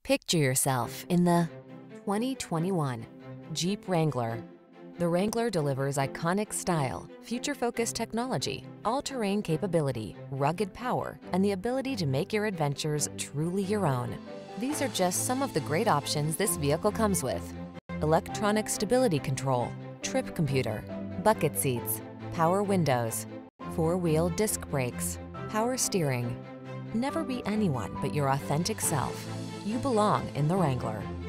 Picture yourself in the 2021 Jeep Wrangler. The Wrangler delivers iconic style, future-focused technology, all-terrain capability, rugged power, and the ability to make your adventures truly your own. These are just some of the great options this vehicle comes with: electronic stability control, trip computer, bucket seats, power windows, four-wheel disc brakes, power steering. Never be anyone but your authentic self. You belong in the Wrangler.